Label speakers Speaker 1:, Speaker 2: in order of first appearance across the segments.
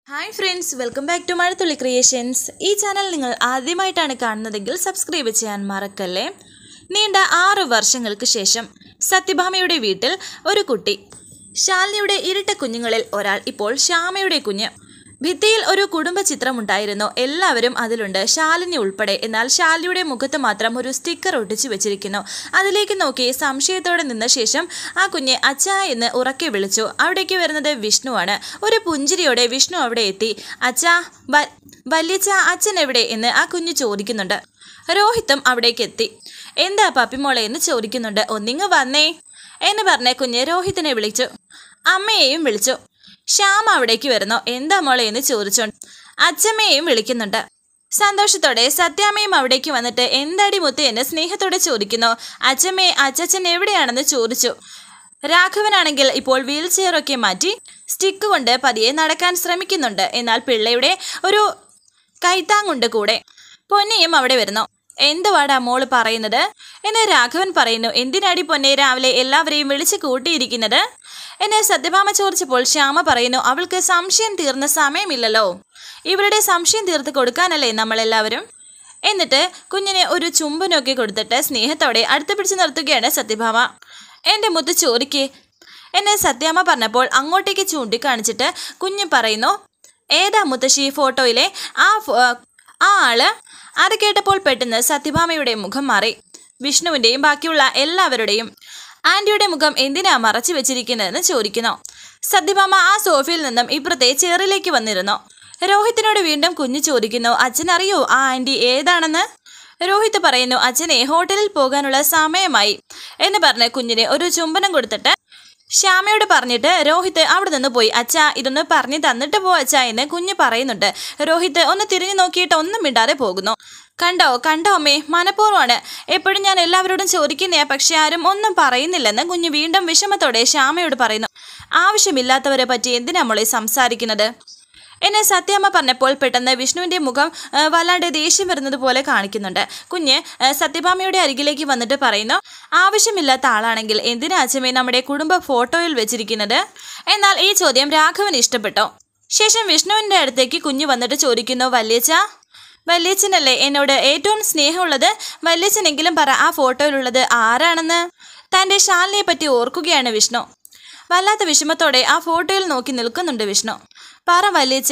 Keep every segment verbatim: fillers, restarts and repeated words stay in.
Speaker 1: Hi friends, welcome back to Mazhathulli creations. ഈ channel നിങ്ങൾ ആദ്യമായിട്ടാണ് കാണുന്നതെങ്കിൽ സബ്സ്ക്രൈബ് ചെയ്യാൻ മറക്കല്ലേ. നീണ്ട ആറ് വർഷങ്ങൾക്ക് ശേഷം സത്യഭാമയുടെ വീട്ടിൽ ഒരു കുട്ടി. ശാലിനിയുടെ ഇരട്ട കുഞ്ഞുങ്ങളിൽ ഒരാൾ ഇപ്പോൾ ശ്യാമയുടെ കുഞ്ഞ്. ഭിത്തിയിൽ ഒരു കുടുംബ ചിത്രമുണ്ടായിരുന്നു. എല്ലാവരും അതിലുണ്ട്, ശാലിനി ഉൾപ്പെടെ. എന്നാൽ ശാലിനിയുടെ മുഖത്ത് മാത്രം ഒരു സ്റ്റിക്കർ ഒട്ടിച്ചു വെച്ചിരിക്കുന്നു. അതിലേക്ക് നോക്കി സംശയത്തോടെ നിന്ന ശേഷം ആ കുഞ്ഞ് അച്ഛ എന്ന് ഉറക്കെ വിളിച്ചു. അവിടേക്ക് വരുന്നത് വിഷ്ണുവാണ്. ഒരു പുഞ്ചിരിയോടെ വിഷ്ണു അവിടെ എത്തി. അച്ഛാ, വല്യച്ഛ, അച്ഛൻ എവിടെ എന്ന് ആ കുഞ്ഞ് ചോദിക്കുന്നുണ്ട്. രോഹിത്തും അവിടേക്ക് എത്തി. എന്താ പപ്പിമോളെ എന്ന് ചോദിക്കുന്നുണ്ട്. ഒന്നിങ്ങ് വന്നേ എന്ന് പറഞ്ഞ കുഞ്ഞ് രോഹിത്തിനെ വിളിച്ചു. അമ്മയെയും വിളിച്ചു. ശ്യാമ അവിടേക്ക് വരുന്നു. എന്താ മോളെ എന്ന് ചോദിച്ചോണ്ട് അച്ഛമ്മയെയും വിളിക്കുന്നുണ്ട്. സന്തോഷത്തോടെ സത്യാമ്മയും അവിടേക്ക് വന്നിട്ട് എന്താടി മുത്ത് എന്ന് സ്നേഹത്തോടെ ചോദിക്കുന്നു. അച്ഛമ്മയെ അച്ഛൻ എവിടെയാണെന്ന് ചോദിച്ചു. രാഘവനാണെങ്കിൽ ഇപ്പോൾ വീൽ ചെയറൊക്കെ മാറ്റി സ്റ്റിക്ക് കൊണ്ട് പതിയെ നടക്കാൻ ശ്രമിക്കുന്നുണ്ട്. എന്നാൽ പിള്ളയുടെ ഒരു കൈത്താങ്ങുണ്ട് കൂടെ. പൊന്നിയും അവിടെ വരുന്നു. എന്തുവാടാ മോള് പറയുന്നത് എന്ന് രാഘവൻ പറയുന്നു. എന്തിനാടി പൊന്നെ രാവിലെ എല്ലാവരെയും വിളിച്ച് കൂട്ടിയിരിക്കുന്നത് എന്നെ സത്യഭാമ ചോദിച്ചപ്പോൾ ശ്യാമ പറയുന്നു, അവൾക്ക് സംശയം തീർന്ന സമയമില്ലല്ലോ, ഇവരുടെ സംശയം തീർത്ത് കൊടുക്കാനല്ലേ നമ്മളെല്ലാവരും. എന്നിട്ട് കുഞ്ഞിനെ ഒരു ചുംബനൊക്കെ കൊടുത്തിട്ട് സ്നേഹത്തോടെ അടുത്ത് പിടിച്ച് നിർത്തുകയാണ് സത്യഭാമ. എൻ്റെ മുത്ത് ചോദിക്കേ എന്നെ സത്യാമ്മ പറഞ്ഞപ്പോൾ അങ്ങോട്ടേക്ക് ചൂണ്ടിക്കാണിച്ചിട്ട് കുഞ്ഞ് പറയുന്നു, ഏതാ മുത്തശ്ശി ഫോട്ടോയിലെ ആ ആ ആള്. അത് കേട്ടപ്പോൾ പെട്ടെന്ന് സത്യഭാമയുടെ മുഖം മാറി. വിഷ്ണുവിൻ്റെയും ബാക്കിയുള്ള എല്ലാവരുടെയും. ആൻറ്റിയുടെ മുഖം എന്തിനാ മറച്ചു വെച്ചിരിക്കുന്നതെന്ന് ചോദിക്കുന്നു. സത്യഭാമ ആ സോഫയിൽ നിന്നും ഇപ്പുറത്തെ ചെയറിലേക്ക് വന്നിരുന്നു. രോഹിത്തിനോട് വീണ്ടും കുഞ്ഞ് ചോദിക്കുന്നു, അച്ഛനറിയോ ആ ആൻറ്റി ഏതാണെന്ന്. രോഹിത്ത് പറയുന്നു, അച്ഛനെ ഹോട്ടലിൽ പോകാനുള്ള സമയമായി എന്ന് പറഞ്ഞ് കുഞ്ഞിനെ ഒരു ചുംബനം കൊടുത്തിട്ട് ശ്യാമയോട് പറഞ്ഞിട്ട് രോഹിത്ത് അവിടെ നിന്ന് പോയി. അച്ഛാ, ഇതൊന്ന് പറഞ്ഞു തന്നിട്ട് പോ അച്ഛാ എന്ന് കുഞ്ഞ് പറയുന്നുണ്ട്. രോഹിത്ത് ഒന്ന് തിരിഞ്ഞു നോക്കിയിട്ട് ഒന്നും മിണ്ടാതെ പോകുന്നു. കണ്ടോ കണ്ടോ അമ്മേ, മനഃപൂർവ്വമാണ്. എപ്പോഴും ഞാൻ എല്ലാവരോടും ചോദിക്കുന്നയാ, പക്ഷെ ആരും ഒന്നും പറയുന്നില്ലെന്ന് കുഞ്ഞ് വീണ്ടും വിഷമത്തോടെ ശ്യാമയോട് പറയുന്നു. ആവശ്യമില്ലാത്തവരെ പറ്റി എന്തിനാ മോളെ സംസാരിക്കുന്നത് എന്നെ സത്യാമ്മ പറഞ്ഞപ്പോൾ പെട്ടെന്ന് വിഷ്ണുവിൻ്റെ മുഖം വല്ലാണ്ട് ദേഷ്യം വരുന്നത് പോലെ കാണിക്കുന്നുണ്ട്. കുഞ്ഞ് സത്യഭാമയുടെ അരികിലേക്ക് വന്നിട്ട് പറയുന്നു, ആവശ്യമില്ലാത്ത ആളാണെങ്കിൽ എന്തിനാ അച്ഛമ്മേ നമ്മുടെ കുടുംബ ഫോട്ടോയിൽ വെച്ചിരിക്കുന്നത്. എന്നാൽ ഈ ചോദ്യം രാഘവൻ ഇഷ്ടപ്പെട്ടു. ശേഷം വിഷ്ണുവിൻ്റെ അടുത്തേക്ക് കുഞ്ഞ് വന്നിട്ട് ചോദിക്കുന്നു, വല്യച്ഛ, വല്യച്ഛനല്ലേ എന്നോട് ഏറ്റവും സ്നേഹമുള്ളത്. വല്യച്ഛനെങ്കിലും പറ ആ ഫോട്ടോയിലുള്ളത് ആരാണെന്ന്. തൻ്റെ ശാലിനിയെ പറ്റി ഓർക്കുകയാണ് വിഷ്ണു. വല്ലാത്ത വിഷമത്തോടെ ആ ഫോട്ടോയിൽ നോക്കി നിൽക്കുന്നുണ്ട് വിഷ്ണു. പറ വല്യച്ഛ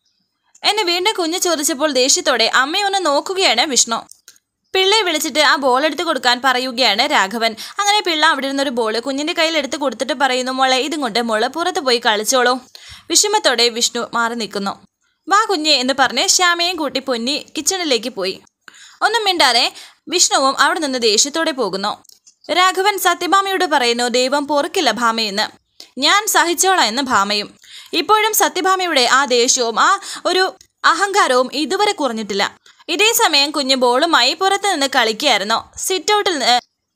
Speaker 1: എന്നെ വീണ്ടും കുഞ്ഞ് ചോദിച്ചപ്പോൾ ദേഷ്യത്തോടെ അമ്മയൊന്ന് നോക്കുകയാണ് വിഷ്ണു. പിള്ളയെ വിളിച്ചിട്ട് ആ ബോൾ എടുത്ത് കൊടുക്കാൻ പറയുകയാണ് രാഘവൻ. അങ്ങനെ പിള്ള അവിടെ ഇരുന്നൊരു ബോള് കുഞ്ഞിൻ്റെ കയ്യിൽ എടുത്ത് കൊടുത്തിട്ട് പറയുന്നു, മോളെ ഇതും കൊണ്ട് മോള് പുറത്ത് പോയി കളിച്ചോളൂ. വിഷമത്തോടെ വിഷ്ണു മാറി നിൽക്കുന്നു. വാ കുഞ്ഞെ എന്ന് പറഞ്ഞ് ശ്യാമയും കൂട്ടി പൊന്നി കിച്ചണിലേക്ക് പോയി. ഒന്നും മിണ്ടാതെ വിഷ്ണുവും അവിടെ നിന്ന് ദേഷ്യത്തോടെ പോകുന്നു. രാഘവൻ സത്യഭാമയോട് പറയുന്നു, ദൈവം പൊറുക്കില്ല ഭാമയെന്ന്. ഞാൻ സഹിച്ചോളാം എന്ന് ഭാമയും. ഇപ്പോഴും സത്യഭാമയുടെ ആ ദേഷ്യവും ആ ഒരു അഹങ്കാരവും ഇതുവരെ കുറഞ്ഞിട്ടില്ല. ഇതേ സമയം കുഞ്ഞ് ബോളുമായി പുറത്ത് നിന്ന് കളിക്കുകയായിരുന്നു. സിറ്റ് ഔട്ടിൽ നിന്ന്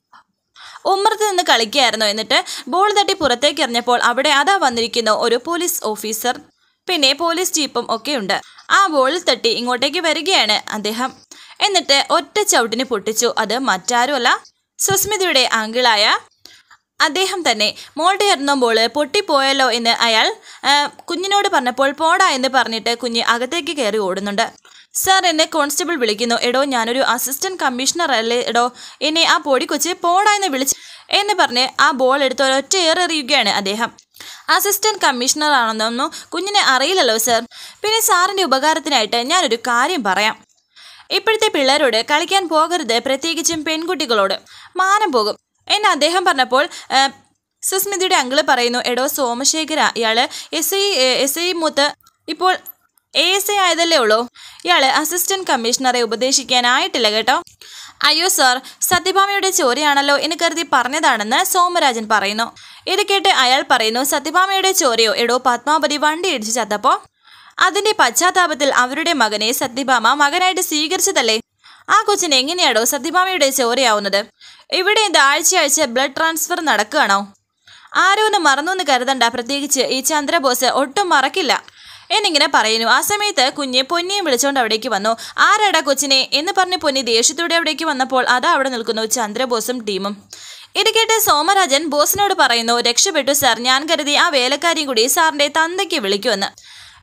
Speaker 1: ഉമ്മറത്ത് നിന്ന് കളിക്കുകയായിരുന്നു. എന്നിട്ട് ബോൾ തട്ടി പുറത്തേക്ക് എറിഞ്ഞപ്പോൾ അവിടെ അതാ വന്നിരിക്കുന്നു ഒരു പോലീസ് ഓഫീസർ, പിന്നെ പോലീസ് ജീപ്പും ഒക്കെ ഉണ്ട്. ആ ബോളിൽ തട്ടി ഇങ്ങോട്ടേക്ക് വരികയാണ് അദ്ദേഹം. എന്നിട്ട് ഒറ്റ ചവിട്ടിന് പൊട്ടിച്ചു. അത് മറ്റാരുമല്ല, സുസ്മിതയുടെ ആങ്കിളായ അദ്ദേഹം തന്നെ. മോളുടെ എറിഞ്ഞപ്പോൾ പൊട്ടിപ്പോയല്ലോ എന്ന് അയാൾ കുഞ്ഞിനോട് പറഞ്ഞപ്പോൾ പോടാ എന്ന് പറഞ്ഞിട്ട് കുഞ്ഞ് അകത്തേക്ക് കയറി ഓടുന്നുണ്ട്. സാർ, എന്നെ കോൺസ്റ്റബിൾ വിളിക്കുന്നു. എടോ, ഞാനൊരു അസിസ്റ്റന്റ് കമ്മീഷണർ അല്ലേ എടോ, എന്നെ ആ പൊടി കൊച്ച് പോടാ എന്ന് വിളിച്ച് എന്ന് പറഞ്ഞ് ആ ബോൾ എടുത്ത് ഒരൊറ്റ ഏറെറിയുകയാണ് അദ്ദേഹം. അസിസ്റ്റന്റ് കമ്മീഷണർ ആണെന്നൊന്നും കുഞ്ഞിനെ അറിയില്ലല്ലോ സാർ. പിന്നെ സാറിൻ്റെ ഉപകാരത്തിനായിട്ട് ഞാനൊരു കാര്യം പറയാം. ഇപ്പോഴത്തെ പിള്ളേരോട് കളിക്കാൻ പോകരുത്, പ്രത്യേകിച്ചും പെൺകുട്ടികളോട്. മാനം പോകും എന്ന് അദ്ദേഹം പറഞ്ഞപ്പോൾ സുസ്മിതയുടെ അങ്കിള് പറയുന്നു, എടോ സോമശേഖര, ഇയാള് എസ് ഐ എസ് ഐ മൂത്ത് ഇപ്പോൾ എ എസ് ഐ ആയതല്ലേ ഉള്ളൂ. ഇയാള് അസിസ്റ്റന്റ് കമ്മീഷണറെ ഉപദേശിക്കാനായിട്ടില്ല കേട്ടോ. അയ്യോ സാർ, സത്യഭാമയുടെ ചോരയാണല്ലോ എന്ന് കരുതി പറഞ്ഞതാണെന്ന് സോമരാജൻ പറയുന്നു. ഇത് കേട്ട് അയാൾ പറയുന്നു, സത്യഭാമയുടെ ചോരയോ? എടോ, പത്മാവതി വണ്ടി ഇടിച്ച് ചത്തപ്പോൾ അതിൻ്റെ പശ്ചാത്താപത്തിൽ അവരുടെ മകനെ സത്യഭാമ മകനായിട്ട് സ്വീകരിച്ചതല്ലേ. ആ കൊച്ചിന് എങ്ങനെയാടോ സത്യഭാമയുടെ ചോരയാവുന്നത്? ഇവിടെ ഇത് ആഴ്ചയാഴ്ച ബ്ലഡ് ട്രാൻസ്ഫർ നടക്കുകയാണോ? ആരോ ഒന്ന് മറന്നു എന്ന് കരുതണ്ട, പ്രത്യേകിച്ച് ഈ ചന്ദ്രബോസ് ഒട്ടും മറക്കില്ല എന്നിങ്ങനെ പറയുന്നു. ആ സമയത്ത് കുഞ്ഞ് പൊന്നിയും വിളിച്ചുകൊണ്ട് അവിടേക്ക് വന്നു. ആരാടാ കൊച്ചിനെ എന്ന് പറഞ്ഞ് പൊന്നി ദേഷ്യത്തോടെ അവിടേക്ക് വന്നപ്പോൾ അതാ അവിടെ നിൽക്കുന്നു ചന്ദ്രബോസും ടീമും. ഇത് കേട്ട് സോമരാജൻ ബോസിനോട് പറയുന്നു, രക്ഷപ്പെട്ടു സാർ, ഞാൻ കരുതി ആ വേലക്കാരിയും കൂടി സാറിൻ്റെ തന്തയ്ക്ക് വിളിക്കുമെന്ന്.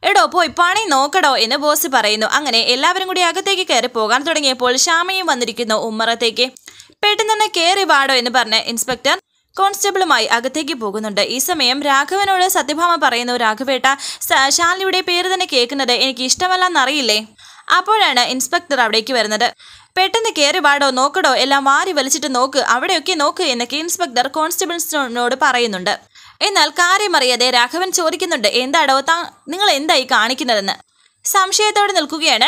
Speaker 1: എടോ പോയി പണി നോക്കടോ എന്ന് ബോസ് പറയുന്നു. അങ്ങനെ എല്ലാവരും കൂടി അകത്തേക്ക് കയറി പോകാൻ തുടങ്ങിയപ്പോൾ ശ്യാമയും വന്നിരിക്കുന്നു ഉമ്മറത്തേക്ക്. പെട്ടെന്ന് തന്നെ കയറി വാടോ എന്ന് പറഞ്ഞ് ഇൻസ്പെക്ടർ കോൺസ്റ്റബിളുമായി അകത്തേക്ക് പോകുന്നുണ്ട്. ഈ സമയം രാഘവനോട് സത്യഭാമ പറയുന്നു, രാഘവേട്ട, ശാലിനിയുടെ പേര് തന്നെ കേൾക്കുന്നത് എനിക്ക് ഇഷ്ടമല്ലെന്നറിയില്ലേ? അപ്പോഴാണ് ഇൻസ്പെക്ടർ അവിടേക്ക് വരുന്നത്. പെട്ടെന്ന് കയറി വാടോ, നോക്കടോ, എല്ലാം വാരി വലിച്ചിട്ട് നോക്ക്, അവിടെയൊക്കെ നോക്ക് എന്നൊക്കെ ഇൻസ്പെക്ടർ കോൺസ്റ്റബിൾസിനോട് പറയുന്നുണ്ട്. എന്നാൽ കാര്യമറിയാതെ രാഘവൻ ചോദിക്കുന്നുണ്ട്, എന്താടോ താ നിങ്ങൾ എന്തായി കാണിക്കുന്നതെന്ന്. സംശയത്തോടെ നിൽക്കുകയാണ്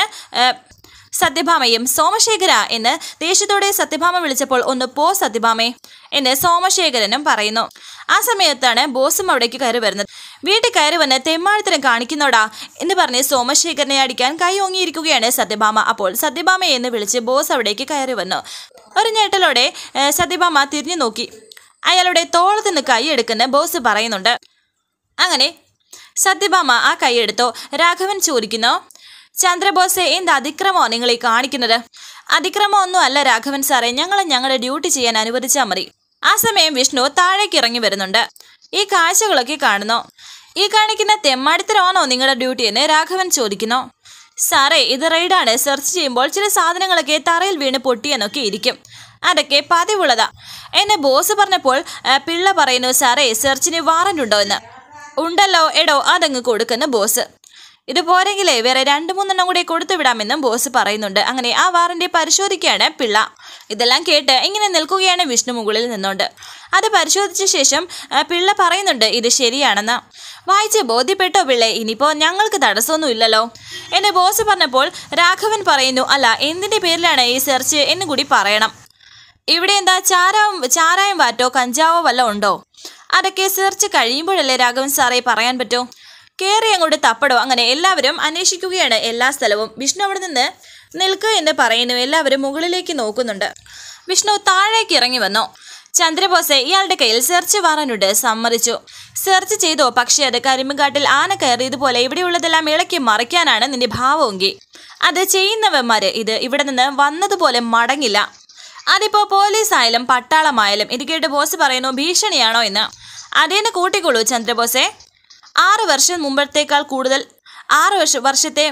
Speaker 1: സത്യഭാമയും. സോമശേഖര എന്ന് ദേഷ്യത്തോടെ സത്യഭാമ വിളിച്ചപ്പോൾ ഒന്ന് പോ സത്യഭാമേ എന്ന് സോമശേഖരനും പറയുന്നു. ആ സമയത്താണ് ബോസും അവിടേക്ക് കയറി വരുന്നത്. വീട്ടിൽ കയറി വന്ന് തെമ്മാഴത്തിനും കാണിക്കുന്നോടാ എന്ന് പറഞ്ഞ് സോമശേഖരനെ അടിക്കാൻ കൈ ഓങ്ങിയിരിക്കുകയാണ് സത്യഭാമ. അപ്പോൾ സത്യഭാമയെ എന്ന് വിളിച്ച് ബോസ് അവിടേക്ക് കയറി വന്നു. ഒരു ഞെട്ടലോടെ സത്യഭാമ തിരിഞ്ഞു നോക്കി. അയാളുടെ തോളത്ത് നിന്ന് കൈ എടുക്കുന്ന ബോസ് പറയുന്നുണ്ട്. അങ്ങനെ സത്യഭാമ ആ കൈ എടുത്തോ. രാഘവൻ ചോദിക്കുന്നു, ചന്ദ്രബോസെ, എന്ത് അതിക്രമോ നിങ്ങൾ ഈ കാണിക്കുന്നത്? അതിക്രമം ഒന്നും അല്ല രാഘവൻ സാറേ, ഞങ്ങളെ ഞങ്ങളുടെ ഡ്യൂട്ടി ചെയ്യാൻ അനുവദിച്ചാൽ മതി. ആ സമയം വിഷ്ണു താഴേക്ക് ഇറങ്ങി വരുന്നുണ്ട്. ഈ കാഴ്ചകളൊക്കെ കാണുന്നു. ഈ കാണിക്കുന്ന തെമ്മാടിത്തരമാണോ നിങ്ങളുടെ ഡ്യൂട്ടി എന്ന് രാഘവൻ ചോദിക്കുന്നു. സാറേ, ഇത് റെയ്ഡാണ്. സെർച്ച് ചെയ്യുമ്പോൾ ചില സാധനങ്ങളൊക്കെ തറയിൽ വീണ് പൊട്ടിയെന്നൊക്കെ ഇരിക്കും, അതൊക്കെ പതിവുള്ളതാ എന്നെ ബോസ് പറഞ്ഞപ്പോൾ പിള്ള പറയുന്നു, സാറേ സെർച്ചിന് വാറന്റ് ഉണ്ടോ എന്ന്. ഉണ്ടല്ലോ എടോ, അതങ്ങ് കൊടുക്കുന്ന ബോസ്. ഇത് പോരെങ്കിലേ വേറെ രണ്ട് മൂന്നെണ്ണം കൂടി കൊടുത്തു വിടാമെന്നും ബോസ് പറയുന്നുണ്ട്. അങ്ങനെ ആ വാറന്റ് പരിശോധിക്കുകയാണ് പിള്ള. ഇതെല്ലാം കേട്ട് ഇങ്ങനെ നിൽക്കുകയാണ് വിഷ്ണു മുകളിൽ നിന്നുകൊണ്ട്. അത് പരിശോധിച്ച ശേഷം പിള്ള പറയുന്നുണ്ട്, ഇത് ശരിയാണെന്ന്. വായിച്ച് ബോധ്യപ്പെട്ടോ പിള്ളേ? ഇനിയിപ്പോൾ ഞങ്ങൾക്ക് തടസ്സമൊന്നും ഇല്ലല്ലോ എന്ന് ബോസ് പറഞ്ഞപ്പോൾ രാഘവൻ പറയുന്നു, അല്ല എന്തിൻ്റെ പേരിലാണ് ഈ സെർച്ച് എന്ന് കൂടി പറയണം. ഇവിടെ എന്താ ചാരാവും ചാരായം വാറ്റോ കഞ്ചാവോ വല്ലതും ഉണ്ടോ? അതൊക്കെ സെർച്ച് കഴിയുമ്പോഴല്ലേ രാഘവൻ സാറേ പറയാൻ പറ്റൂ. കയറി അങ്ങോട്ട് തപ്പടോ. അങ്ങനെ എല്ലാവരും അന്വേഷിക്കുകയാണ് എല്ലാ സ്ഥലവും. വിഷ്ണു അവിടെ നിന്ന് നിൽക്കുക എന്ന് പറയുന്നു. എല്ലാവരും മുകളിലേക്ക് നോക്കുന്നുണ്ട്. വിഷ്ണു താഴേക്ക് ഇറങ്ങി വന്നു. ചന്ദ്രബോസെ, ഇയാളുടെ കയ്യിൽ സെർച്ച് വാറന്റുണ്ട്. സമ്മതിച്ചു. സെർച്ച് ചെയ്തോ, പക്ഷേ അത് കരിമ്പുകാട്ടിൽ ആന കയറിയതുപോലെ ഇവിടെയുള്ളതെല്ലാം ഇളക്കി മറിക്കാനാണ് നിന്റെ ഭാവമെങ്കിൽ അത് ചെയ്യുന്നവന്മാര് ഇത് ഇവിടെ നിന്ന് വന്നതുപോലെ മടങ്ങില്ല. അതിപ്പോ പോലീസായാലും പട്ടാളമായാലും. ഇത് കേട്ട് ബോസ് പറയുന്നു, ഭീഷണിയാണോ എന്ന്. അതേന്ന് കൂട്ടിക്കൊള്ളൂ ചന്ദ്രബോസെ. ആറ് വർഷം മുമ്പത്തേക്കാൾ കൂടുതൽ ആറ് വർഷ വർഷത്തെ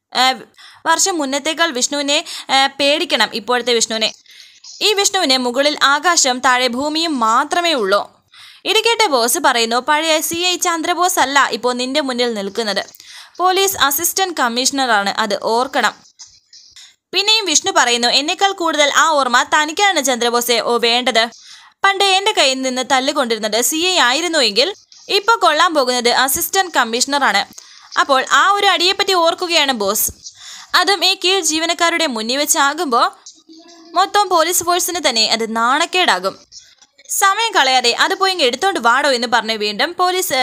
Speaker 1: വർഷം മുന്നത്തേക്കാൾ വിഷ്ണുവിനെ പേടിക്കണം ഇപ്പോഴത്തെ വിഷ്ണുവിനെ. ഈ വിഷ്ണുവിന് മുകളിൽ ആകാശം താഴെ ഭൂമിയും മാത്രമേ ഉള്ളൂ. ഇത് കേട്ട് ബോസ് പറയുന്നു, പഴയ സി ഐ ചന്ദ്രബോസ് അല്ല ഇപ്പോൾ നിന്റെ മുന്നിൽ നിൽക്കുന്നത്. പോലീസ് അസിസ്റ്റന്റ് കമ്മീഷണറാണ്, അത് ഓർക്കണം. പിന്നെയും വിഷ്ണു പറയുന്നു, എന്നേക്കാൾ കൂടുതൽ ആ ഓർമ്മ തനിക്കാണ് ചന്ദ്രബോസെ ഓ വേണ്ടത്. പണ്ട് എൻ്റെ കയ്യിൽ നിന്ന് തല്ലുകൊണ്ടിരുന്നത് സി ഐ ആയിരുന്നുവെങ്കിൽ ഇപ്പോൾ കൊള്ളാൻ പോകുന്നത് അസിസ്റ്റന്റ് കമ്മീഷണറാണ്. അപ്പോൾ ആ ഒരു അടിയെപ്പറ്റി ഓർക്കുകയാണ് ബോസ്. അതും ഈ കീഴ് ജീവനക്കാരുടെ മുന്നിൽ വെച്ചാകുമ്പോൾ മൊത്തം പോലീസ് ഫോഴ്സിന് തന്നെ അത് നാണക്കേടാകും. സമയം കളയാതെ അത് പോയി എടുത്തോണ്ട് വാടോ എന്ന് പറഞ്ഞ് വീണ്ടും പോലീസ്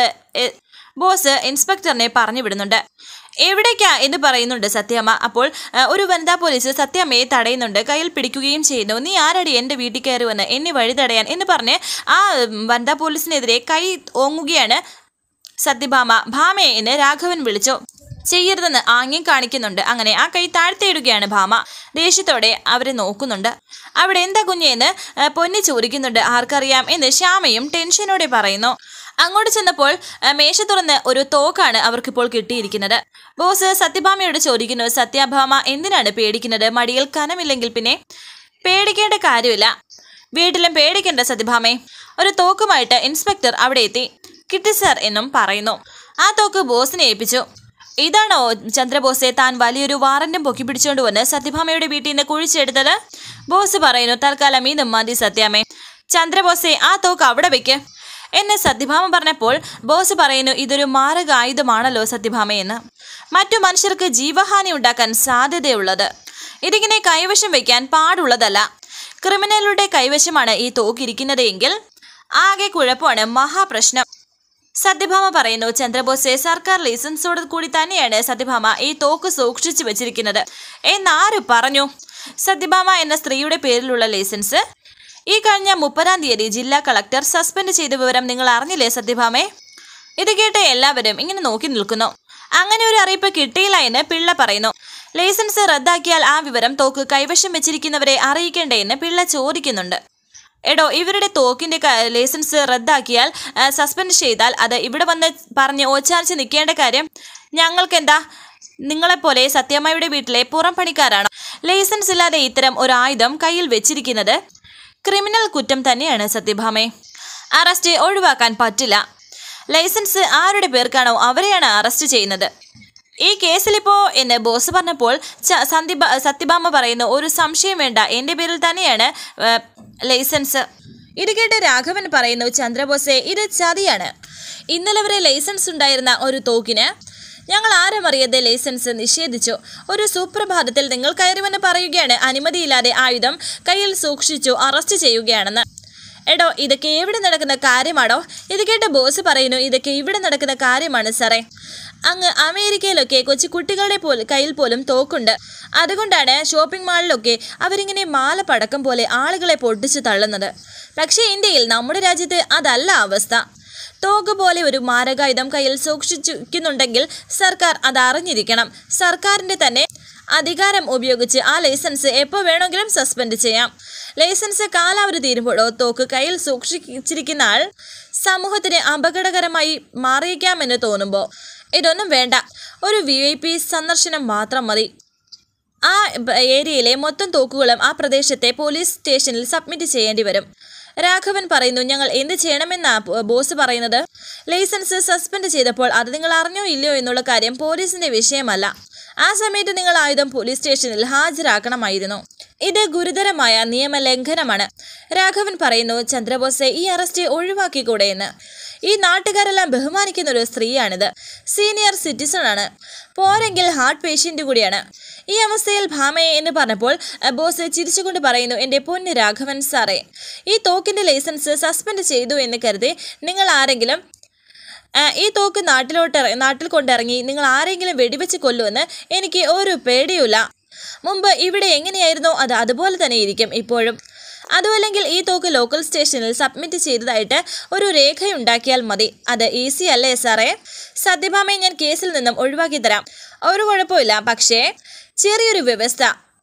Speaker 1: ബോസ് ഇൻസ്പെക്ടറിനെ പറഞ്ഞു വിടുന്നുണ്ട്. എവിടേക്കാ എന്ന് പറയുന്നുണ്ട് സത്യമ്മ. അപ്പോൾ ഒരു വനിതാ പോലീസ് സത്യമ്മയെ തടയുന്നുണ്ട്. കയ്യിൽ പിടിക്കുകയും ചെയ്യുന്നു. നീ ആരടി എൻ്റെ വീട്ടിൽ കയറി വന്ന് എന്നെ വഴി തടയാൻ എന്ന് പറഞ്ഞ് ആ വനിതാ പോലീസിനെതിരെ കൈ ഓങ്ങുകയാണ് സത്യഭാമ. ഭാമയെ എന്ന് രാഘവൻ വിളിച്ചു. ചെയ്യരുതെന്ന് ആംഗ്യം കാണിക്കുന്നുണ്ട്. അങ്ങനെ ആ കൈ താഴ്ത്തിയിടുകയാണ് ഭാമ. ദേഷ്യത്തോടെ അവരെ നോക്കുന്നുണ്ട്. അവിടെ എന്താ കുഞ്ഞെന്ന് പൊന്നി ചോദിക്കുന്നുണ്ട്. ആർക്കറിയാം എന്ന് ശ്യാമയും ടെൻഷനോടെ പറയുന്നു. അങ്ങോട്ട് ചെന്നപ്പോൾ മേശ തുറന്ന് ഒരു തോക്കാണ് അവർക്കിപ്പോൾ കിട്ടിയിരിക്കുന്നത്. ബോസ് സത്യഭാമയോട് ചോദിക്കുന്നു, സത്യഭാമ എന്തിനാണ് പേടിക്കുന്നത്? മടിയിൽ കനമില്ലെങ്കിൽ പിന്നെ പേടിക്കേണ്ട കാര്യമില്ല. വീട്ടിലും പേടിക്കേണ്ട സത്യഭാമേ. ഒരു തോക്കുമായിട്ട് ഇൻസ്പെക്ടർ അവിടെ എത്തി. കിട്ടി സർ എന്നും പറയുന്നു. ആ തോക്ക് ബോസിനെ ഏൽപ്പിച്ചു. ഇതാണോ ചന്ദ്രബോസെ താൻ വലിയൊരു വാറന്റും പൊക്കി പിടിച്ചുകൊണ്ട് വന്ന് സത്യഭാമയുടെ വീട്ടിൽ നിന്ന് കുഴിച്ചെടുത്തത്? ബോസ് പറയുന്നു, തൽക്കാലം ഇതും മതി സത്യാമേ. ചന്ദ്രബോസെ ആ തോക്ക് അവിടെ വെക്ക് എന്ന് സത്യഭാമ പറഞ്ഞപ്പോൾ ബോസ് പറയുന്നു, ഇതൊരു മാരക ആയുധമാണല്ലോ സത്യഭാമയെന്ന്. മറ്റു മനുഷ്യർക്ക് ജീവഹാനി ഉണ്ടാക്കാൻ സാധ്യതയുള്ളത്. ഇതിങ്ങനെ കൈവശം വയ്ക്കാൻ പാടുള്ളതല്ല. ക്രിമിനലുടെ കൈവശമാണ് ഈ തോക്കിരിക്കുന്നത് എങ്കിൽ ആകെ കുഴപ്പമാണ്, മഹാപ്രശ്നം. സത്യഭാമ പറയുന്നു, ചന്ദ്രബോസെ സർക്കാർ ലൈസൻസോട് കൂടി തന്നെയാണ് സത്യഭാമ ഈ തോക്ക് സൂക്ഷിച്ചു വെച്ചിരിക്കുന്നത് എന്നാര് പറഞ്ഞു? സത്യഭാമ എന്ന സ്ത്രീയുടെ പേരിലുള്ള ലൈസൻസ് ഈ കഴിഞ്ഞ മുപ്പതാം തീയതി ജില്ലാ കളക്ടർ സസ്പെൻഡ് ചെയ്ത വിവരം നിങ്ങൾ അറിഞ്ഞില്ലേ സത്യഭാമേ? ഇത് കേട്ട് എല്ലാവരും ഇങ്ങനെ നോക്കി നിൽക്കുന്നു. അങ്ങനെ ഒരു അറിയിപ്പ് കിട്ടിയില്ല എന്ന് പിള്ള പറയുന്നു. ലൈസൻസ് റദ്ദാക്കിയാൽ ആ വിവരം തോക്ക് കൈവശം വെച്ചിരിക്കുന്നവരെ അറിയിക്കേണ്ടേ എന്ന് പിള്ള ചോദിക്കുന്നുണ്ട്. എടോ, ഇവരുടെ തോക്കിൻ്റെ ലൈസൻസ് റദ്ദാക്കിയാൽ, സസ്പെൻഡ് ചെയ്താൽ അത് ഇവിടെ വന്ന് പറഞ്ഞ് ഓച്ചാനിച്ച് നിൽക്കേണ്ട കാര്യം ഞങ്ങൾക്കെന്താ? നിങ്ങളെപ്പോലെ സത്യമ്മയുടെ വീട്ടിലെ പുറം പണിക്കാരാണോ ലൈസൻസ് ഇല്ലാതെ ഇത്തരം ഒരു ആയുധം കയ്യിൽ വെച്ചിരിക്കുന്നത്? ക്രിമിനൽ കുറ്റം തന്നെയാണ് സത്യഭാമേ. അറസ്റ്റ് ഒഴിവാക്കാൻ പറ്റില്ല. ലൈസൻസ് ആരുടെ പേർക്കാണോ അവരെയാണ് അറസ്റ്റ് ചെയ്യുന്നത്. ഈ കേസിലിപ്പോ എന്ന് ബോസ് പറഞ്ഞപ്പോൾ സന്ദീപ സത്യഭാമ പറയുന്നു, ഒരു സംശയം വേണ്ട, എൻ്റെ പേരിൽ തന്നെയാണ് ലൈസൻസ്. ഇത് കേട്ട് രാഘവൻ പറയുന്നു, ചന്ദ്രബോസെ ഇത് ചതിയാണ്. ഇന്നലെ വരെ ലൈസൻസ് ഉണ്ടായിരുന്ന ഒരു തോക്കിന് ഞങ്ങൾ ആരും അറിയാതെ ലൈസൻസ് നിഷേധിച്ചു. ഒരു സുപ്രഭാതത്തിൽ നിങ്ങൾ കയറിവെന്ന് പറയുകയാണ് അനുമതിയില്ലാതെ ആയുധം കയ്യിൽ സൂക്ഷിച്ചു അറസ്റ്റ് ചെയ്യുകയാണെന്ന്. എടോ, ഇതൊക്കെ എവിടെ നടക്കുന്ന കാര്യമാണോ? ഇത് കേട്ട് ബോസ് പറയുന്നു, ഇതൊക്കെ ഇവിടെ നടക്കുന്ന കാര്യമാണ് സാറേ. അങ്ങ് അമേരിക്കയിലൊക്കെ കൊച്ചു കുട്ടികളുടെ പോലും കയ്യിൽ പോലും തോക്കുണ്ട്. അതുകൊണ്ടാണ് ഷോപ്പിംഗ് മാളിലൊക്കെ അവരിങ്ങനെ മാല പടക്കം പോലെ ആളുകളെ പൊട്ടിച്ചു തള്ളുന്നത്. പക്ഷേ ഇന്ത്യയിൽ, നമ്മുടെ രാജ്യത്ത് അതല്ല അവസ്ഥ. തോക്ക് പോലെ ഒരു മാരകായുധം കയ്യിൽ സൂക്ഷിച്ചിരിക്കുന്നുണ്ടെങ്കിൽ സർക്കാർ അത് അറിഞ്ഞിരിക്കണം. സർക്കാരിൻ്റെ തന്നെ അധികാരം ഉപയോഗിച്ച് ആ ലൈസൻസ് എപ്പോൾ വേണമെങ്കിലും സസ്പെൻഡ് ചെയ്യാം. ലൈസൻസ് കാലാവധി തീരുമ്പോഴോ തോക്ക് കയ്യിൽ സൂക്ഷിച്ചിരിക്കുന്ന ആൾ സമൂഹത്തിന് അപകടകരമായി മാറിയേക്കാമെന്ന് തോന്നുമ്പോൾ ഇതൊന്നും വേണ്ട. ഒരു വി ഐ പി സന്ദർശനം മാത്രം മതി. ആ ഏരിയയിലെ മൊത്തം തോക്കുകളും ആ പ്രദേശത്തെ പോലീസ് സ്റ്റേഷനിൽ സബ്മിറ്റ് ചെയ്യേണ്ടി വരും. രാഘവൻ പറയുന്നു, ഞങ്ങൾ എന്ത് ചെയ്യണമെന്നാ ബോസ് പറയുന്നത്? ലൈസൻസ് സസ്പെൻഡ് ചെയ്തപ്പോൾ അത് നിങ്ങൾ അറിഞ്ഞോ ഇല്ലയോ എന്നുള്ള കാര്യം പോലീസിന്റെ വിഷയമല്ല. ആ സമയത്ത് നിങ്ങൾ ആയുധം പോലീസ് സ്റ്റേഷനിൽ ഹാജരാക്കണമായിരുന്നു. ഇത് ഗുരുതരമായ നിയമലംഘനമാണ്. രാഘവൻ പറയുന്നു, ചന്ദ്രബോസെ ഈ അറസ്റ്റ് ഒഴിവാക്കിക്കൂടെ എന്ന്. ഈ നാട്ടുകാരെല്ലാം ബഹുമാനിക്കുന്ന ഒരു സ്ത്രീയാണിത്. സീനിയർ സിറ്റിസൺ ആണ്, പോരെങ്കിൽ ഹാർട്ട് പേഷ്യൻ്റ് കൂടിയാണ്. ഈ അവസ്ഥയിൽ ഭാമയെ എന്ന് പറഞ്ഞപ്പോൾ ബോസ് ചിരിച്ചുകൊണ്ട് പറയുന്നു, എൻ്റെ പൊന്ന് രാഘവൻ സാറേ, ഈ തോക്കിൻ്റെ ലൈസൻസ് സസ്പെൻഡ് ചെയ്തു എന്ന് കരുതി നിങ്ങൾ ആരെങ്കിലും ഈ തോക്ക് നാട്ടിലോട്ട് നാട്ടിൽ കൊണ്ടിറങ്ങി നിങ്ങൾ ആരെങ്കിലും വെടിവെച്ച് കൊല്ലുമെന്ന് എനിക്ക് ഒരു പേടിയുമില്ല. മുമ്പ് ഇവിടെ എങ്ങനെയായിരുന്നോ അത് അതുപോലെ തന്നെ ഇരിക്കും ഇപ്പോഴും. അതുമല്ലെങ്കിൽ ഈ തോക്ക് ലോക്കൽ സ്റ്റേഷനിൽ സബ്മിറ്റ് ചെയ്തതായിട്ട് ഒരു രേഖയുണ്ടാക്കിയാൽ മതി. അത് ഈസി അല്ലേ സാറേ? സത്യഭാമയെ ഞാൻ കേസിൽ നിന്നും ഒഴിവാക്കി തരാം, ഒരു കുഴപ്പമില്ല. പക്ഷേ ചെറിയൊരു വ്യവസ്ഥ.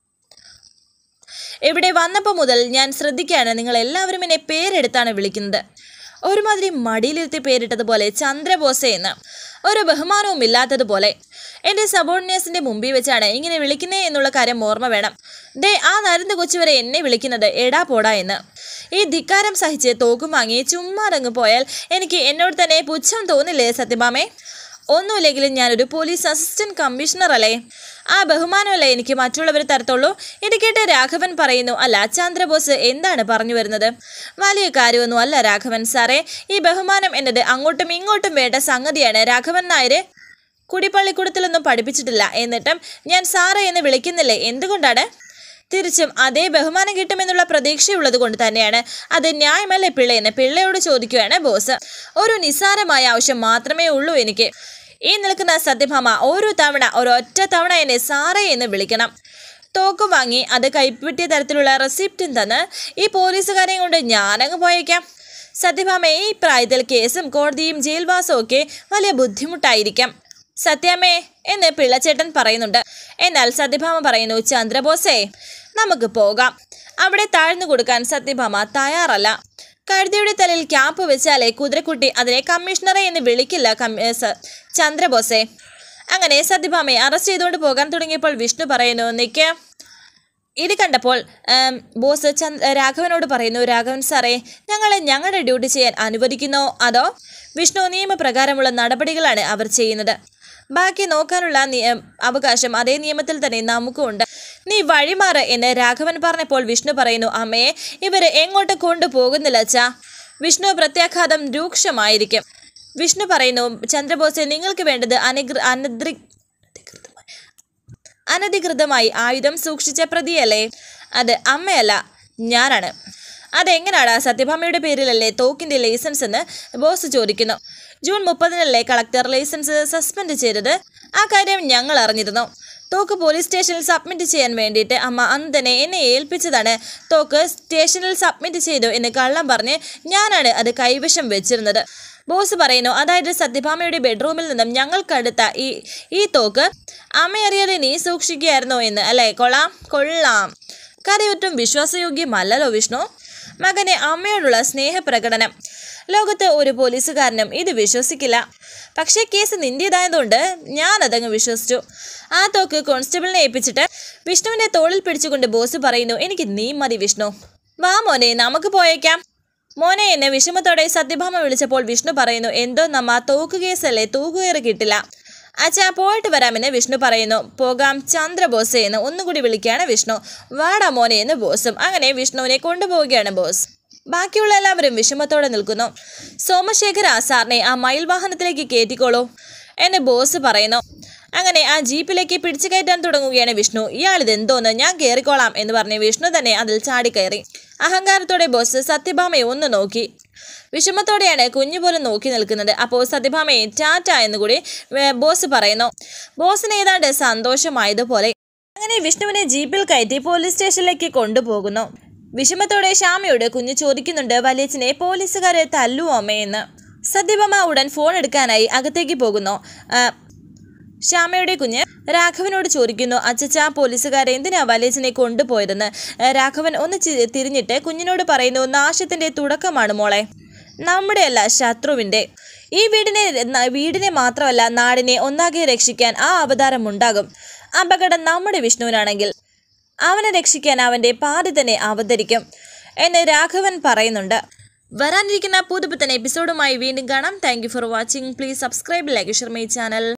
Speaker 1: ഇവിടെ വന്നപ്പോൾ മുതൽ ഞാൻ ശ്രദ്ധിക്കുകയാണ്, നിങ്ങൾ എല്ലാവരും എന്നെ പേരെടുത്താണ് വിളിക്കുന്നത്. ഒരുമാതിരി മടിയിലിരുത്തി പേരിട്ടതുപോലെ ചന്ദ്രബോസെ എന്ന്, ഒരു ബഹുമാനവും ഇല്ലാത്തതുപോലെ. എൻ്റെ സബോർഡിനേഴ്സിൻ്റെ മുമ്പിൽ വെച്ചാണ് ഇങ്ങനെ വിളിക്കുന്നേ എന്നുള്ള കാര്യം ഓർമ്മ വേണം. ദേ, ആ നരുന്ന കൊച്ചുവരെ എന്നെ വിളിക്കുന്നത് എടാ പോടാ എന്ന്. ഈ ധിക്കാരം സഹിച്ച് തോക്കും വാങ്ങി ചുമ്മാതങ്ങ് പോയാൽ എനിക്ക് എന്നോട് തന്നെ പുച്ഛം തോന്നില്ലേ സത്യഭാമേ? ഒന്നുമില്ലെങ്കിലും ഞാനൊരു പോലീസ് അസിസ്റ്റന്റ് കമ്മീഷണർ അല്ലേ? ആ ബഹുമാനമല്ലേ എനിക്ക് മറ്റുള്ളവർ തരത്തുള്ളൂ. ഇത് കേട്ട് രാഘവൻ പറയുന്നു, അല്ല ചന്ദ്രബോസ് എന്താണ് പറഞ്ഞു വരുന്നത്? വലിയ കാര്യമൊന്നും അല്ല രാഘവൻ സാറേ, ഈ ബഹുമാനം എന്നത് അങ്ങോട്ടും ഇങ്ങോട്ടും വേണ്ട സംഗതിയാണ്. രാഘവൻ നായർ കുടിപ്പള്ളിക്കൂടത്തിലൊന്നും പഠിപ്പിച്ചിട്ടില്ല, എന്നിട്ടും ഞാൻ സാറേ എന്ന് വിളിക്കുന്നില്ലേ? എന്തുകൊണ്ടാണ്? തിരിച്ചും അതേ ബഹുമാനം കിട്ടുമെന്നുള്ള പ്രതീക്ഷയുള്ളത് കൊണ്ട് തന്നെയാണ്. അത് ന്യായമല്ലേ പിള്ളയെന്ന് പിള്ളയോട് ചോദിക്കുകയാണ് ബോസ്. ഒരു നിസ്സാരമായ ആവശ്യം മാത്രമേ ഉള്ളൂ എനിക്ക്. ഈ നിൽക്കുന്ന സത്യഭാമ ഒരു തവണ ഒരൊറ്റ തവണ എന്നെ സാറേ എന്ന് വിളിക്കണം. തോക്ക് വാങ്ങി അത് കൈപ്പറ്റിയ തരത്തിലുള്ള റെസിപ്റ്റും തന്ന് ഈ പോലീസുകാരെയും കൊണ്ട് ഞാനങ്ങ് പോയേക്കാം. സത്യഭാമ, ഈ പ്രായത്തിൽ കേസും കോടതിയും ജയിൽവാസവും ഒക്കെ വലിയ ബുദ്ധിമുട്ടായിരിക്കാം സത്യാമ്മേ എന്ന് പിള്ളച്ചേട്ടൻ പറയുന്നുണ്ട്. എന്നാൽ സത്യഭാമ പറയുന്നു, ചന്ദ്രബോസേ നമുക്ക് പോകാം. അവിടെ താഴ്ന്നു കൊടുക്കാൻ സത്യഭാമ തയ്യാറല്ല. കഴുതയുടെ തലയിൽ ക്യാപ്പ് വെച്ചാലേ കുതിരക്കുട്ടി അതിനെ കമ്മീഷണറെ എന്ന് വിളിക്കില്ല ചന്ദ്രബോസേ. അങ്ങനെ സത്യഭാമയെ അറസ്റ്റ് ചെയ്തുകൊണ്ട് പോകാൻ തുടങ്ങിയപ്പോൾ വിഷ്ണു പറയുന്നു, നിൽക്കുക. ഇത് കണ്ടപ്പോൾ ബോസ് ചന്ദ് രാഘവനോട് പറയുന്നു, രാഘവൻ സാറേ ഞങ്ങളെ ഞങ്ങളുടെ ഡ്യൂട്ടി ചെയ്യാൻ അനുവദിക്കുന്നോ അതോ? വിഷ്ണു, നിയമപ്രകാരമുള്ള നടപടികളാണ് അവർ ചെയ്യുന്നത്. ബാക്കി നോക്കാനുള്ള അവകാശം അതേ നിയമത്തിൽ തന്നെ നമുക്കുണ്ട്. നീ വഴിമാറ് എന്ന് രാഘവൻ പറഞ്ഞപ്പോൾ വിഷ്ണു പറയുന്നു, അമ്മയെ ഇവരെ എങ്ങോട്ട് കൊണ്ടുപോകുന്നില്ല അച്ഛാ. വിഷ്ണു പ്രത്യാഘാതം രൂക്ഷമായിരിക്കും. വിഷ്ണു പറയുന്നു, ചന്ദ്രബോസെ നിങ്ങൾക്ക് വേണ്ടത് അനഗ്ര അനദ്രി അനധികൃതമായി ആയുധം സൂക്ഷിച്ച പ്രതിയല്ലേ? അത് അമ്മയല്ല, ഞാനാണ്. അതെങ്ങനെയാണ്? സത്യഭാമയുടെ പേരിലല്ലേ തോക്കിൻ്റെ ലൈസൻസ് എന്ന് ബോസ് ചോദിക്കുന്നു. ജൂൺ മുപ്പതിനല്ലേ കളക്ടർ ലൈസൻസ് സസ്പെൻഡ് ചെയ്തത്? ആ കാര്യം ഞങ്ങൾ അറിഞ്ഞിരുന്നു. തോക്ക് പോലീസ് സ്റ്റേഷനിൽ സബ്മിറ്റ് ചെയ്യാൻ വേണ്ടിയിട്ട് അമ്മ അന്ന് തന്നെ എന്നെ ഏൽപ്പിച്ചതാണ്. തോക്ക് സ്റ്റേഷനിൽ സബ്മിറ്റ് ചെയ്തു എന്ന് കള്ളം പറഞ്ഞ് ഞാനാണ് അത് കൈവശം വെച്ചിരുന്നത്. ബോസ് പറയുന്നു, അതായത് സത്യഭാമയുടെ ബെഡ്റൂമിൽ നിന്നും ഞങ്ങൾക്കടുത്ത ഈ ഈ തോക്ക് അമ്മയറിയാതെ നീ സൂക്ഷിക്കുകയായിരുന്നോ എന്ന് അല്ലേ? കൊള്ളാം കൊള്ളാം. കഥയൊട്ടും വിശ്വാസയോഗ്യമല്ലല്ലോ വിഷ്ണു. മകനെ അമ്മയോടുള്ള സ്നേഹപ്രകടനം. ലോകത്ത് ഒരു പോലീസുകാരനും ഇത് വിശ്വസിക്കില്ല. പക്ഷേ കേസ് നിന്റേതായതുകൊണ്ട് ഞാൻ അതങ്ങ് വിശ്വസിച്ചു. ആ തോക്ക് കോൺസ്റ്റബിളിനെ ഏൽപ്പിച്ചിട്ട് വിഷ്ണുവിന്റെ തോളിൽ പിടിച്ചുകൊണ്ട് ബോസ് പറയുന്നു, എനിക്ക് നീ മതി വിഷ്ണു. വാ മോനെ, നമുക്ക് പോയേക്കാം. മോനെ എന്നെ വിഷമത്തോടെ സത്യഭാമ വിളിച്ചപ്പോൾ വിഷ്ണു പറയുന്നു, എന്തോ നമ്മ തോക്ക് കേസല്ലേ, തൂക്കുകയറ് കിട്ടില്ല. അച്ഛാ പോയിട്ട് വരാമെന്ന് വിഷ്ണു പറയുന്നു. പോകാം ചന്ദ്രബോസ് എന്ന് ഒന്നുകൂടി വിളിക്കുകയാണ് വിഷ്ണു. വാടാ മോനെ എന്ന് ബോസും. അങ്ങനെ വിഷ്ണുവിനെ കൊണ്ടുപോവുകയാണ് ബോസ്. ബാക്കിയുള്ള എല്ലാവരും വിഷമത്തോടെ നിൽക്കുന്നു. സോമശേഖര സാറിനെ ആ മയിൽ വാഹനത്തിലേക്ക് കയറ്റിക്കോളൂ എന്ന് ബോസ് പറയുന്നു. അങ്ങനെ ആ ജീപ്പിലേക്ക് പിടിച്ചു കയറ്റാൻ തുടങ്ങുകയാണ് വിഷ്ണു. ഇയാളിതെന്തോന്ന്, ഞാൻ കയറിക്കോളാം എന്ന് പറഞ്ഞ് വിഷ്ണു തന്നെ അതിൽ ചാടിക്കയറി. അഹങ്കാരത്തോടെ ബോസ് സത്യഭാമയെ ഒന്ന് നോക്കി. വിഷമത്തോടെയാണ് കുഞ്ഞു പോലും നോക്കി നിൽക്കുന്നത്. അപ്പോൾ സത്യഭാമയെ ടാറ്റ എന്നുകൂടി ബോസ് പറയുന്നു. ബോസിന് ഏതാണ്ട് സന്തോഷമായതുപോലെ. അങ്ങനെ വിഷ്ണുവിനെ ജീപ്പിൽ കയറ്റി പോലീസ് സ്റ്റേഷനിലേക്ക് കൊണ്ടുപോകുന്നു. വിഷമത്തോടെ ശ്യാമയോട് കുഞ്ഞു ചോദിക്കുന്നുണ്ട്, വലിയച്ഛനെ പോലീസുകാരെ തല്ലുവോ അമ്മയെന്ന്. സത്യഭാമ ഉടൻ ഫോൺ എടുക്കാനായി അകത്തേക്ക് പോകുന്നു. ശ്യാമയുടെ കുഞ്ഞ് രാഘവനോട് ചോദിക്കുന്നു, അച്ചച്ച പോലീസുകാരെ എന്തിനാ വലിയച്ഛനെ കൊണ്ടുപോയതെന്ന്. രാഘവൻ ഒന്ന് തിരിഞ്ഞിട്ട് കുഞ്ഞിനോട് പറയുന്നു, നാശത്തിന്റെ തുടക്കമാണ് മോളെ, നമ്മുടെ അല്ല ശത്രുവിന്റെ. ഈ വീടിനെ വീടിനെ മാത്രമല്ല നാടിനെ ഒന്നാകെ രക്ഷിക്കാൻ ആ അവതാരം ഉണ്ടാകും. അപകടം നമ്മുടെ വിഷ്ണുവിനാണെങ്കിൽ അവനെ രക്ഷിക്കാൻ അവന്റെ പാതി തന്നെ അവതരിക്കും എന്ന് രാഘവൻ പറയുന്നുണ്ട്. വരാനിരിക്കുന്ന പുതുപുത്തൻ എപ്പിസോഡുമായി വീണ്ടും കാണാം. Thank you for watching. Please subscribe, like, share my channel.